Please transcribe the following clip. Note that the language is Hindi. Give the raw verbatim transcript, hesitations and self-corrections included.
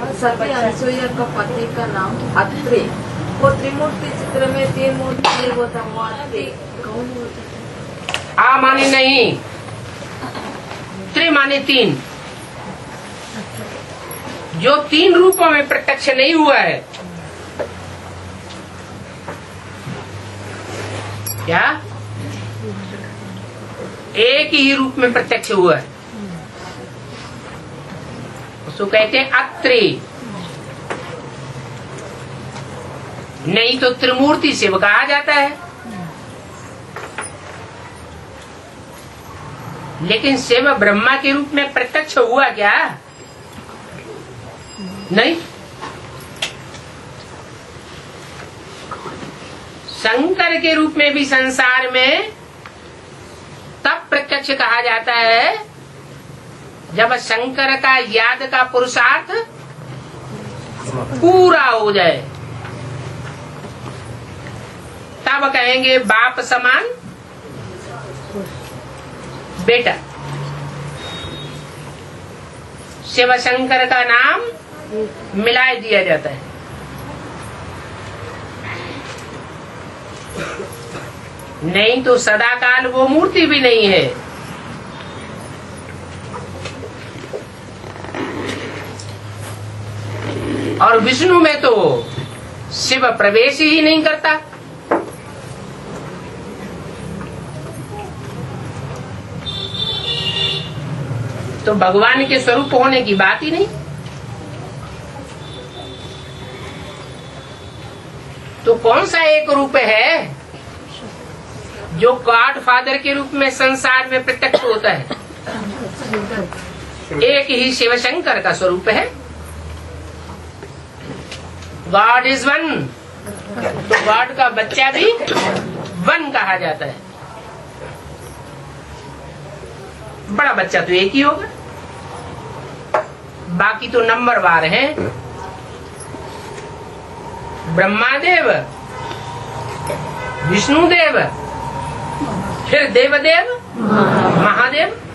सती अनसुईया का पति का नाम अत्रि। वो त्रिमूर्ति चित्र में तीन मूर्ति होता वो अत्रि कौन होता? आ माने नहीं, त्रि माने तीन। जो तीन रूपों में प्रत्यक्ष नहीं हुआ है, क्या एक ही रूप में प्रत्यक्ष हुआ है, उसको कहते हैं अत्रि। नहीं तो त्रिमूर्ति शिव कहा जाता है। लेकिन शिव ब्रह्मा के रूप में प्रत्यक्ष हुआ क्या? नहीं। शंकर के रूप में भी संसार में तब प्रत्यक्ष कहा जाता है जब शंकर का याद का पुरुषार्थ पूरा हो जाए, तब कहेंगे बाप समान बेटा। शिव शंकर का नाम मिला दिया जाता है। नहीं तो सदाकाल वो मूर्ति भी नहीं है। और विष्णु में तो शिव प्रवेश ही नहीं करता। तो भगवान के स्वरूप होने की बात ही नहीं। तो कौन सा एक रूप है जो गॉड फादर के रूप में संसार में प्रत्यक्ष होता है? एक ही शिव शंकर का स्वरूप है। गॉड इज वन, तो गॉड का बच्चा भी वन कहा जाता है। बड़ा बच्चा तो एक ही होगा, बाकी तो नंबरवार हैं। ब्रह्मादेव, विष्णुदेव, फिर देवदेव, महादेव।